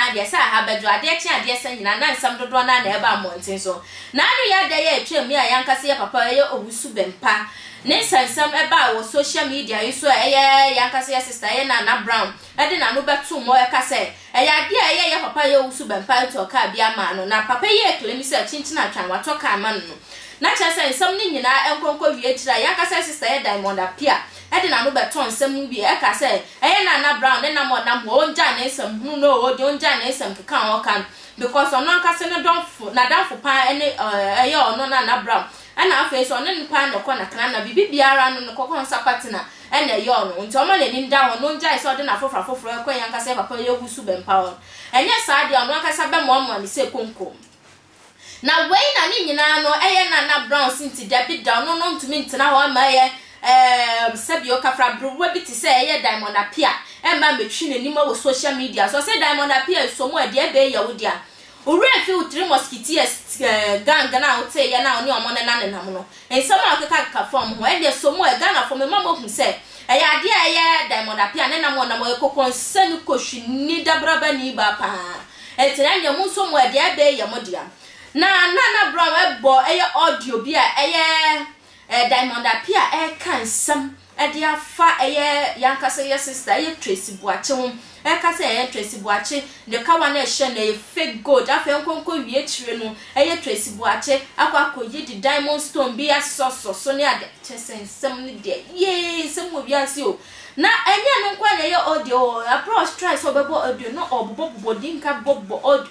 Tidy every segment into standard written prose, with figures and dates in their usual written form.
nyina de sa ha bedro ade chi ade sa nyina na nsam dodo na na eba monten so na anu ya de ye twem ya yankase ye papa ye owusu bempa ne sansam eba wo social media yiso eye yankase ye sister ye na brown ade na no beto mo ye kase eye ade ye papa ye owusu bempa to ka bia ma no na papa ye claim say chinchina atwan wato ka ma no na chese nsam ni nyina enkonko wie kira yankase sister ye Diamond Appiah ede na no beto nsam bi e ka say eye na brown ne na mo na mo onja na nsam hu no o de onja na nsam ka o kan because ono ankase ne donfo na danfo pa ene eye ono na brown ana afa so ono npa na kọ na kana na bibi biara no kokon sapati na ene eye ono nti omo le ni nda ono nja so de na foforo ekọ yankase papa ye wusu bempa on enye sa de ono ankasa be mo ni se konko na wei na ni nyina no eye na brown sinti David down no ntumi ntina ho ma ye sabio kafra bruwa bi ti se eye Diamond Appiah emba metwi n'anim wo social media so se Diamond Appiah so mo ade be ye wo dia ore fi utri mosquitoes gang na wote ye na oni omo na nam no ensam akeka ka form ho e de so mo e Ghana form ma mo hu se eye ade eye Diamond Appiah ne na mo ekokon sanu kohwi ni dabraba ni ba pa etina nya mu so mo ade be ye mo dia na brown ebo eye audio bi a eye Diamond Appiah kan sam ade afa eye yankase ye sister eye Tracey Boakye ho kase eye Tracey Boakye de kawa na ehye na fake gold afa enkonko wie chire no eye Tracey Boakye akwakoye di diamond stone bi asoso ne ade chese sam ne de ye sam obi ase o na enye no kwa na eye audio approach try so bebo audio no obobo dinka bobo audio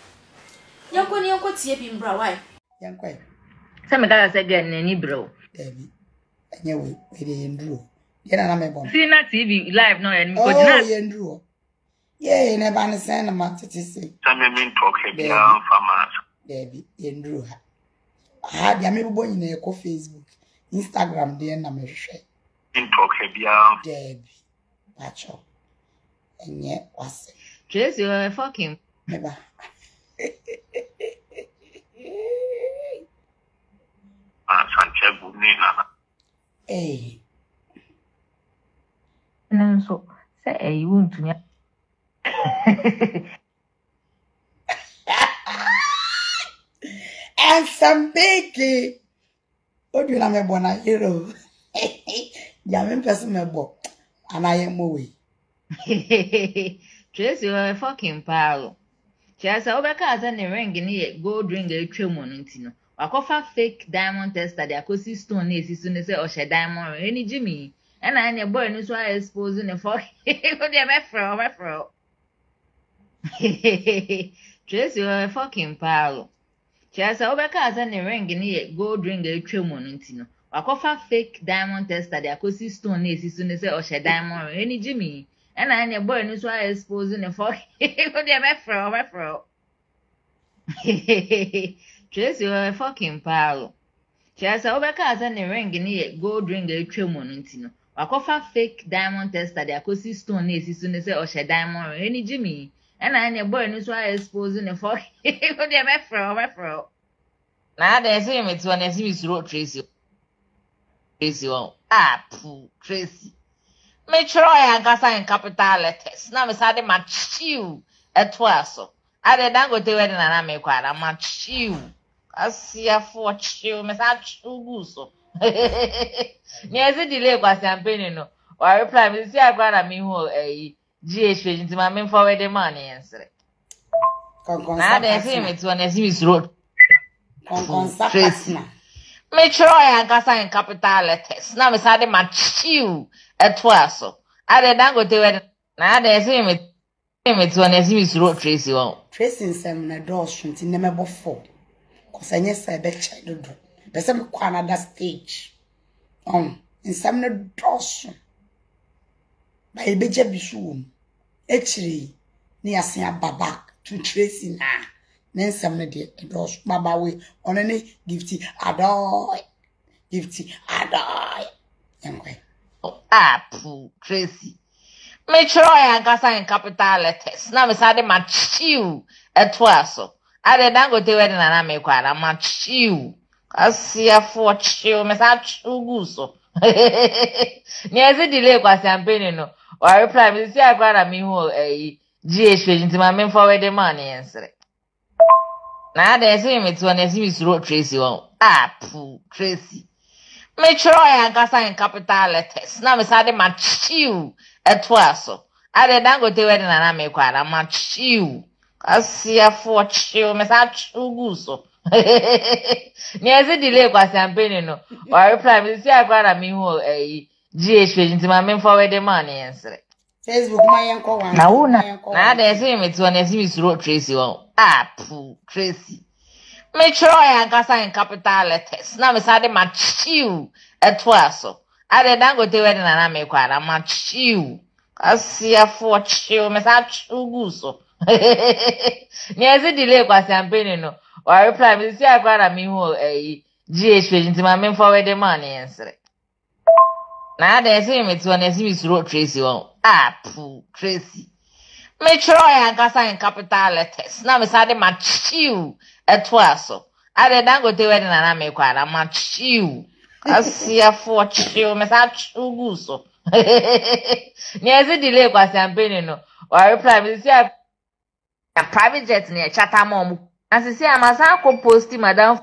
yanko tie bi mbra why yanko se me ka se gen ni bro Debbie, anyway, we Andrew. Yena na me bon. See na TV live no and ko jina. Oh, Andrew. Yeah, ne ba ne sen na ma tete se. Some men talk here farmers. Debbie, Andrew. Ah, dia me bo nyina ko Facebook, Instagram de na me hwehwe. Men talk here Debbie. Pacho. Enye wase. Trace you fucking. Me ba. Santiago Nina. Eh. And so say you want to me. And some big. What do you know me hero? Jamen person me bo. And I am away. Trace you fucking pal. Chasa obeka za ne ring ni gold ring e twemu no ntino. Wakofa fake diamond tester de akosi stone na esisu ne se o she diamond ring ni Jimmy. And I boy no so expose ne for. Go dey me fro. Trace you fucking pal. Chasa obeka za ne ring ni gold ring e twemu no ntino. Wakofa fake diamond tester de akosi stone na esisu ne se o she diamond ring ni Jimmy. And I boy no so expose ne for. Go dey me fro. Trace you fucking pal. Chasa obeka za ne ring ni gold ring e twemu no ntino. Wakofa fake diamond tester de akosi stone na esisu ne se o she diamond ring ni Jimmy. And I boy no so expose ne for. Go dey me fro. Na dey say me to na see me suro Tracy. Tracy won. Tracy. Me try and kasa in capital letters. Na me sade ma chiu etwaso. Ade dangote we na me kwa na ma chiu. Asia for chiu me sa chugu so. Me ezi delay kwa campaign no. Wa reply me see agba na me hu GH nti ma me forward the money ensre. Na dey say me to na see me suro. Tracy. Me try and kasa in capital letters. Na me sade ma chiu etwaso. Ade dangote we na dey say me to na see me suro Tracy won. Tracy nsem na do shunti ne mebo fo. Cause enye say be child do. Be say me kwa another stage. Nsem na do shun. Ba ebeje bisu echiri ni asia baba to Tracy na. Nsem na de do shun baba we onene gifty adoy. Yankwe. Tracy. Me try and kasa in capital letters. Na me sade ma chiu etwaso. Ade dangote we na me kwa na ma chiu. Asia for chiu me sa chugu so. Ni ezi delay kwa campaign no. Wa reply me see agba na me hu GH into my men forward the money answer. Now there's him it's when I see Miss Road Tracey one. Pooh, Tracey. Make sure I got sign capital letters. Now Miss Adam match you at twice. I don't go to wedding and I make quite a match you. I see a for chill, Miss Achuguso. Near the delay was campaigning, no. Or I reply, Miss Yagara me who a GH into my men forward the money answer. Facebook, my uncle, now there's him it's when I see Miss Road Tracey one. Pooh, Tracey. Make sure I got sign capital letters. Now Miss Adam match you at twice. I don't go to wedding and I make quite a match you. I see a for chill, Miss Achuguso. Near the delay was campaigning, no. Or I reply, Miss Yagara me who a GH into my men forward the money answer. Now there's him it's when I see Miss Road Tracey one. Pooh, Tracey. Make sure I got sign capital letters. Now Miss Adam match you at twice. I don't go to wedding and I make quite a match you. I see a for chill, Miss Achuguso. Near the delay was campaigning, no. Or I reply, Miss Yagara. A private jet near Chatham. As I say, I must have posted madam.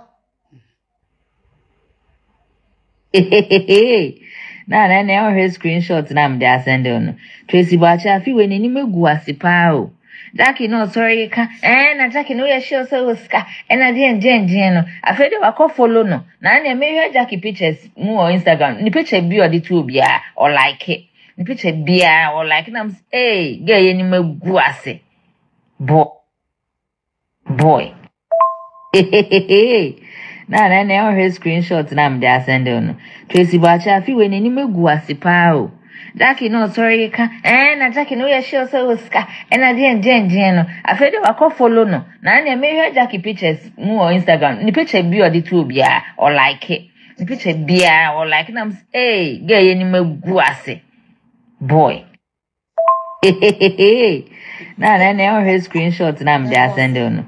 Now, I never heard screenshots and I'm there sending. Tracey Boakye, if you win any more guasipao. Jackie, no, sorry, and Jackie, no, you're sure so was and I didn't, I feel I call follow no. Now, I may hear Jackie pictures more Instagram. The picture be or the two beer or like it. The picture beer or like it. I'm hey, gay any more guasi. Boy. Now, I never heard screenshots and I'm there sending. Tracey Boakye, if you win any more guasipao. Jackie, no, sorry, and Jackie, no, you're sure so was and I didn't, I feel I call follow no. Now, I may hear Jackie pictures more Instagram. The picture be or the two beer or like it. The picture beer or like it. I'm hey, gay any more guasi. Boy. Now, I never heard screenshots and I'm there sending.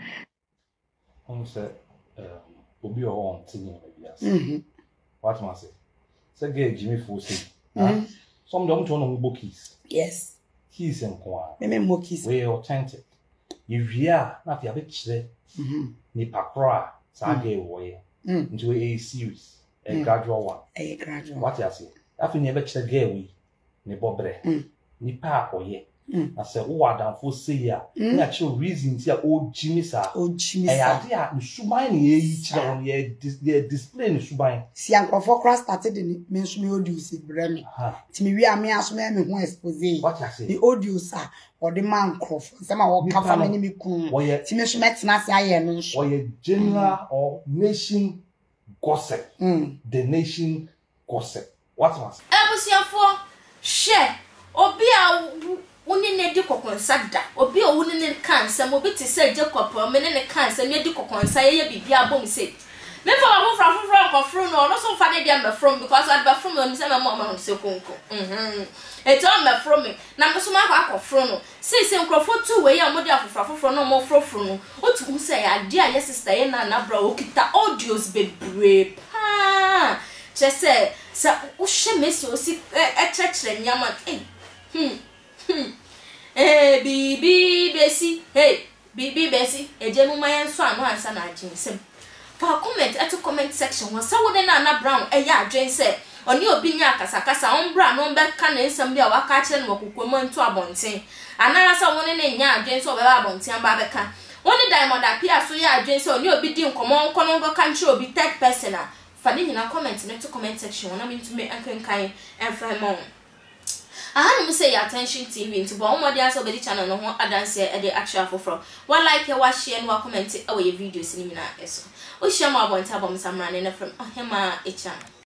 Obi on singing. What must I say? Say, get Jimmy Fossey. Some don't know book keys. Yes. Keys and qua. Maybe more keys. We authentic. If you are not a bitch, ni pakra, sage way into a series, a gradual one. A gradual. What I say? I think never check gay we, ni bobre, ni pa or ye. I said, oh, I don't foresee ya. Natural reasons here, old Jimmy, sir. Old Jimmy, sir. I Subine each on ye display in Subine. See, Uncle Focra started in mention audios in Bremy. Timmy, we are me as men who expose. What I say? The audio, sir, or the man Crawford. Some of our company me cool. Or ye, Timmy Schmetz, Nancy, or ye general or nation gossip. The nation gossip. What was? I was here for share or be a. Only ne di kokonsa da obi o woni ne kansa mo bi te say Jacob o me ne kansa ne di kokonsa ye bibia bom say me for ma fofra kofro no so fa ne dia me from because I be from me say me mo se konko e to me from me na me so ma akofro no say nkrofo tu we ya mo di afofra no mo frofro no otu say ade a ye sister ye na bra okita audios bebre pa che say sa o hye me so si chechre nyama Bibi Bessie, hey, Bibi Bessie, a gentleman son, answer na Jimson. For comment at the comment section was so then Anna Brown, a yard Jane said, on your binyaka, Sakasa, on brown, on back cannon, some beer, or catching or woman to a bonting. And I saw one in a yard, James or Babonti and Babaca. Only diamond appear so yard, James, or you'll be doing common, Conongo country or be third person. Fanning in a comment in the comment section, I mean to make Uncle Kai and Fremont. I don't say attention TV into one more dance over the channel no one dance here at the actual for one like your watch share and comment away videos in mina eso. We share more about tabom some running from him a channel.